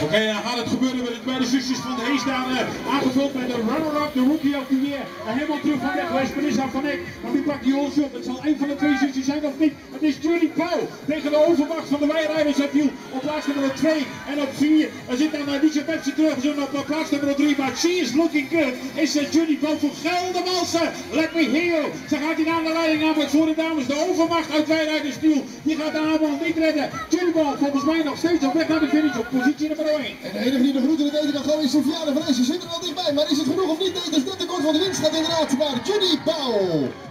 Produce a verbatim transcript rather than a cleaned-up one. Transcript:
Oké, okay, dan gaat het gebeuren met het bij de zusjes van de Hees daar, uh, aangevuld met de runner-up, de rookie ook die weer uh, helemaal terug van weg geweest. Melissa van Eck, maar wie pakt die holshot? Het zal een van de twee zusjes zijn of niet. Het is Julie Pauw tegen de overmacht van de wijrijders. Het viel op plaats nummer twee en op vier. Er zit dan uh, Liesje Pepsi terug op uh, plaats nummer drie, maar she is looking good. Is uh, Julie Pauw voor Geldermalsen. Let me hear. Ze gaat hier aan de leiding aan, maar voor de dames de overmacht uit wijrijderstiel. Die gaat de aanval niet redden. Julie Pauw volgens mij nog steeds op weg naar de finish op positie nummer één. En de enige die de groeten het eten kan gooien is Sofia de Vries. Ze zit er wel dichtbij, maar is het genoeg of niet? Nee, het is net de kort van de winst gaat inderdaad, maar Judy Pauw.